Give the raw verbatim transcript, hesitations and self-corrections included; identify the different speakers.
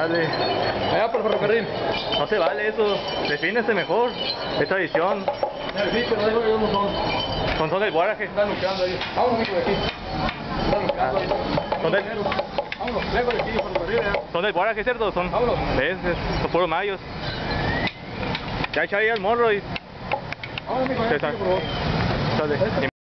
Speaker 1: Dale.
Speaker 2: Allá por el ferrocarril.
Speaker 1: No se vale eso. Defínese mejor. Es tradición.
Speaker 2: Sí, pero digo yo no son.
Speaker 1: Son son del guaraje.
Speaker 2: Están luchando ahí. Vámonos, amigo, de aquí. Están luchando ahí.
Speaker 1: Son del,
Speaker 2: Vámonos, lejos de aquí, ferrocarril.
Speaker 1: son del guaraje, ¿cierto? Son.
Speaker 2: Vámonos.
Speaker 1: ¿Ves? Son puros mayos. Ya echa ahí al morro y...
Speaker 2: Vámonos, amigo,
Speaker 1: Se
Speaker 2: aquí,
Speaker 1: sale.
Speaker 2: por favor.
Speaker 1: Sale.